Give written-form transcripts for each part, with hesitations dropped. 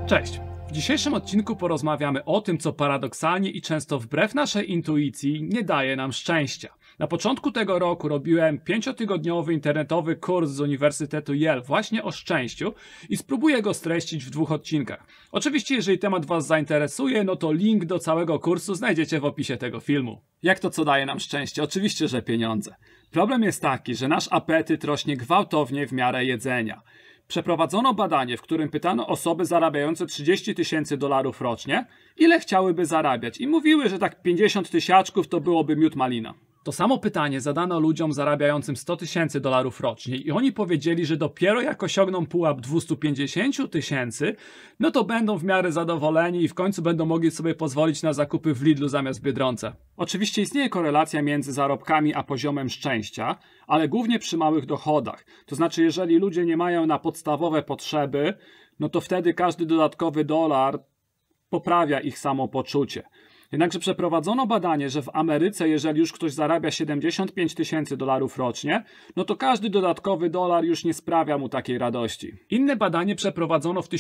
Cześć! W dzisiejszym odcinku porozmawiamy o tym, co paradoksalnie i często wbrew naszej intuicji nie daje nam szczęścia. Na początku tego roku robiłem 5-tygodniowy internetowy kurs z Uniwersytetu Yale właśnie o szczęściu i spróbuję go streścić w 2 odcinkach. Oczywiście, jeżeli temat Was zainteresuje, no to link do całego kursu znajdziecie w opisie tego filmu. Jak to co daje nam szczęście? Oczywiście, że pieniądze. Problem jest taki, że nasz apetyt rośnie gwałtownie w miarę jedzenia. Przeprowadzono badanie, w którym pytano osoby zarabiające $30,000 rocznie, ile chciałyby zarabiać i mówiły, że tak 50 tysiaczków to byłoby miód malina. To samo pytanie zadano ludziom zarabiającym $100,000 rocznie i oni powiedzieli, że dopiero jak osiągną pułap 250 tysięcy, no to będą w miarę zadowoleni i w końcu będą mogli sobie pozwolić na zakupy w Lidlu zamiast w Biedronce. Oczywiście istnieje korelacja między zarobkami a poziomem szczęścia, ale głównie przy małych dochodach. To znaczy, jeżeli ludzie nie mają na podstawowe potrzeby, no to wtedy każdy dodatkowy dolar poprawia ich samopoczucie. Jednakże przeprowadzono badanie, że w Ameryce, jeżeli już ktoś zarabia $75,000 rocznie, no to każdy dodatkowy dolar już nie sprawia mu takiej radości. Inne badanie przeprowadzono w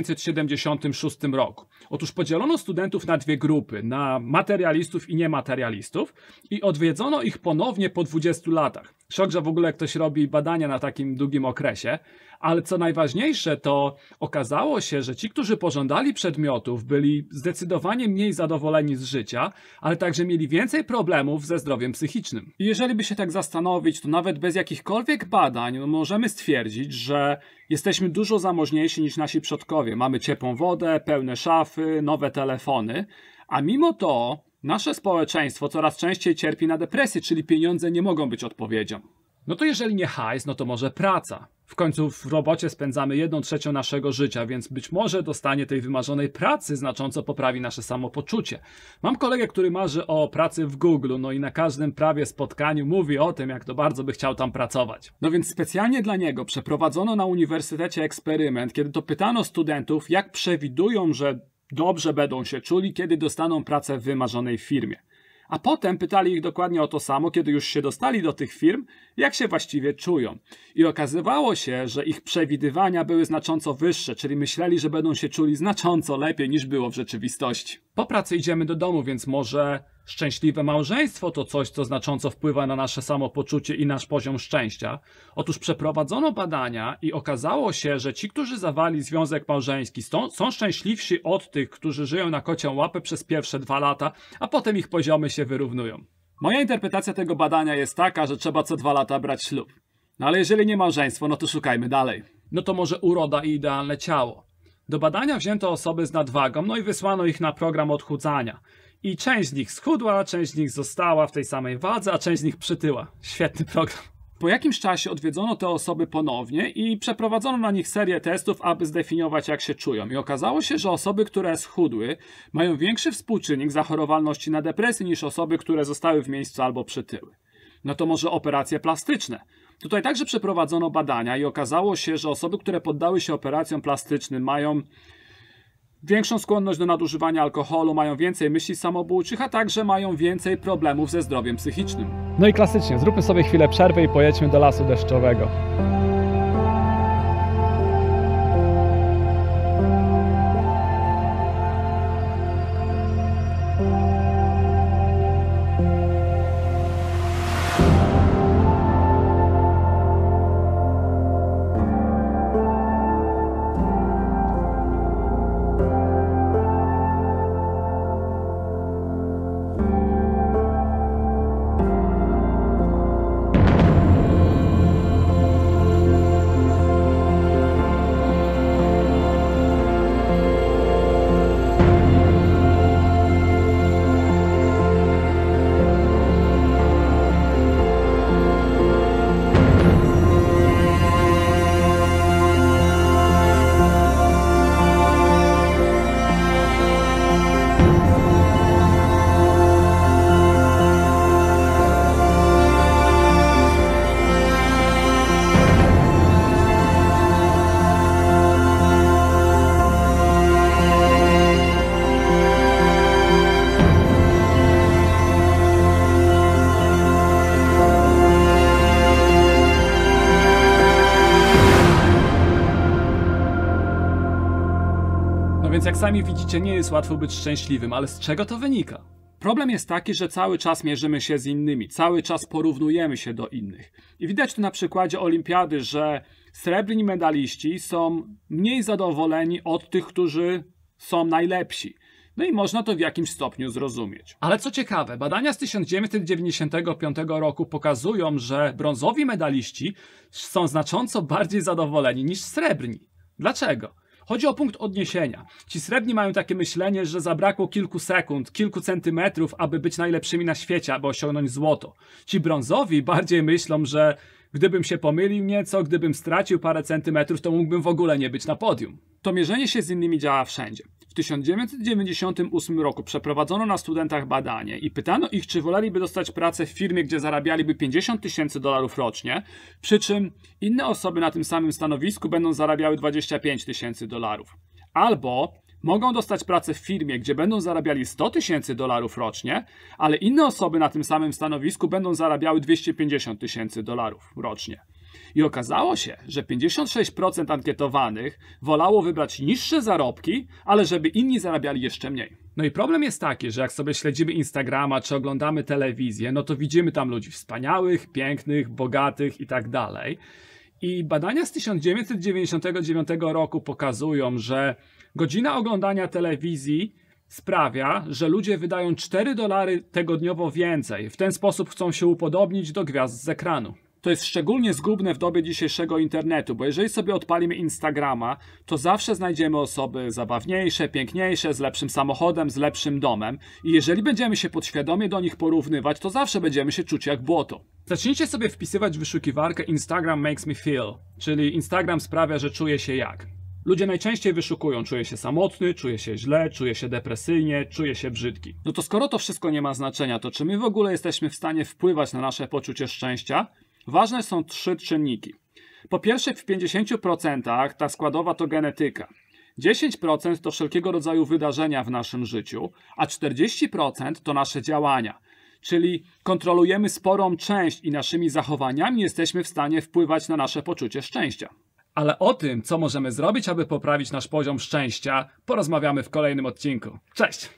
1976 roku. Otóż podzielono studentów na 2 grupy, na materialistów i niematerialistów i odwiedzono ich ponownie po 20 latach. Szok, że w ogóle ktoś robi badania na takim długim okresie, ale co najważniejsze, to okazało się, że ci, którzy pożądali przedmiotów, byli zdecydowanie mniej zadowoleni z życia, ale także mieli więcej problemów ze zdrowiem psychicznym. I jeżeli by się tak zastanowić, to nawet bez jakichkolwiek badań możemy stwierdzić, że jesteśmy dużo zamożniejsi niż nasi przodkowie. Mamy ciepłą wodę, pełne szafy, nowe telefony, a mimo to nasze społeczeństwo coraz częściej cierpi na depresję, czyli pieniądze nie mogą być odpowiedzią. No to jeżeli nie hajs, no to może praca. W końcu w robocie spędzamy 1/3 naszego życia, więc być może dostanie tej wymarzonej pracy znacząco poprawi nasze samopoczucie. Mam kolegę, który marzy o pracy w Google, no i na każdym prawie spotkaniu mówi o tym, jak to bardzo by chciał tam pracować. No więc specjalnie dla niego przeprowadzono na uniwersytecie eksperyment, kiedy to pytano studentów, jak przewidują, że dobrze będą się czuli, kiedy dostaną pracę w wymarzonej firmie. A potem pytali ich dokładnie o to samo, kiedy już się dostali do tych firm, jak się właściwie czują. I okazywało się, że ich przewidywania były znacząco wyższe, czyli myśleli, że będą się czuli znacząco lepiej niż było w rzeczywistości. Po pracy idziemy do domu, więc może szczęśliwe małżeństwo to coś, co znacząco wpływa na nasze samopoczucie i nasz poziom szczęścia. Otóż przeprowadzono badania i okazało się, że ci, którzy zawali związek małżeński, są szczęśliwsi od tych, którzy żyją na kocią łapę przez pierwsze 2 lata, a potem ich poziomy się wyrównują. Moja interpretacja tego badania jest taka, że trzeba co 2 lata brać ślub. No ale jeżeli nie małżeństwo, no to szukajmy dalej. No to może uroda i idealne ciało. Do badania wzięto osoby z nadwagą, no i wysłano ich na program odchudzania. I część z nich schudła, część z nich została w tej samej wadze, a część z nich przytyła. Świetny program. Po jakimś czasie odwiedzono te osoby ponownie i przeprowadzono na nich serię testów, aby zdefiniować, jak się czują. I okazało się, że osoby, które schudły, mają większy współczynnik zachorowalności na depresję niż osoby, które zostały w miejscu albo przytyły. No to może operacje plastyczne. Tutaj także przeprowadzono badania i okazało się, że osoby, które poddały się operacjom plastycznym, mają większą skłonność do nadużywania alkoholu, mają więcej myśli samobójczych, a także mają więcej problemów ze zdrowiem psychicznym. No i klasycznie, zróbmy sobie chwilę przerwy i pojedźmy do lasu deszczowego. sami widzicie, nie jest łatwo być szczęśliwym, ale z czego to wynika? Problem jest taki, że cały czas mierzymy się z innymi, cały czas porównujemy się do innych. I widać tu na przykładzie olimpiady, że srebrni medaliści są mniej zadowoleni od tych, którzy są najlepsi. No i można to w jakimś stopniu zrozumieć. Ale co ciekawe, badania z 1995 roku pokazują, że brązowi medaliści są znacząco bardziej zadowoleni niż srebrni. Dlaczego? Chodzi o punkt odniesienia. Ci srebrni mają takie myślenie, że zabrakło kilku sekund, kilku centymetrów, aby być najlepszymi na świecie, aby osiągnąć złoto. Ci brązowi bardziej myślą, że gdybym się pomylił nieco, gdybym stracił parę centymetrów, to mógłbym w ogóle nie być na podium. To mierzenie się z innymi działa wszędzie. W 1998 roku przeprowadzono na studentach badanie i pytano ich, czy woleliby dostać pracę w firmie, gdzie zarabialiby $50,000 rocznie, przy czym inne osoby na tym samym stanowisku będą zarabiały $25,000. Albo mogą dostać pracę w firmie, gdzie będą zarabiali $100,000 rocznie, ale inne osoby na tym samym stanowisku będą zarabiały $250,000 rocznie. I okazało się, że 56% ankietowanych wolało wybrać niższe zarobki, ale żeby inni zarabiali jeszcze mniej. No i problem jest taki, że jak sobie śledzimy Instagrama czy oglądamy telewizję, no to widzimy tam ludzi wspaniałych, pięknych, bogatych i tak dalej. I badania z 1999 roku pokazują, że godzina oglądania telewizji sprawia, że ludzie wydają $4 tygodniowo więcej. W ten sposób chcą się upodobnić do gwiazd z ekranu. To jest szczególnie zgubne w dobie dzisiejszego internetu, bo jeżeli sobie odpalimy Instagrama, to zawsze znajdziemy osoby zabawniejsze, piękniejsze, z lepszym samochodem, z lepszym domem i jeżeli będziemy się podświadomie do nich porównywać, to zawsze będziemy się czuć jak błoto. Zacznijcie sobie wpisywać w wyszukiwarkę Instagram makes me feel, czyli Instagram sprawia, że czuję się jak. Ludzie najczęściej wyszukują, czuję się samotny, czuję się źle, czuję się depresyjnie, czuję się brzydki. No to skoro to wszystko nie ma znaczenia, to czy my w ogóle jesteśmy w stanie wpływać na nasze poczucie szczęścia? Ważne są 3 czynniki. Po pierwsze, w 50% ta składowa to genetyka. 10% to wszelkiego rodzaju wydarzenia w naszym życiu, a 40% to nasze działania. Czyli kontrolujemy sporą część i naszymi zachowaniami jesteśmy w stanie wpływać na nasze poczucie szczęścia. Ale o tym, co możemy zrobić, aby poprawić nasz poziom szczęścia, porozmawiamy w kolejnym odcinku. Cześć!